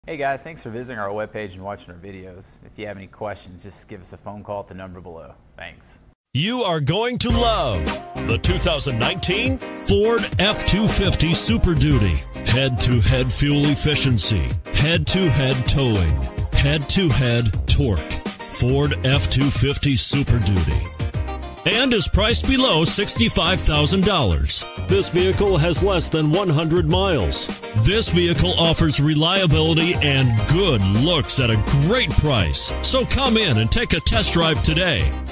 Hey guys, thanks for visiting our webpage and watching our videos. If you have any questions, just give us a phone call at the number below. Thanks. You are going to love the 2019 Ford F-250 Super Duty. Head-to-head fuel efficiency, head-to-head towing, head-to-head torque. Ford F-250 Super Duty. And is priced below $65,000. This vehicle has less than 100 miles. This vehicle offers reliability and good looks at a great price. So come in and take a test drive today.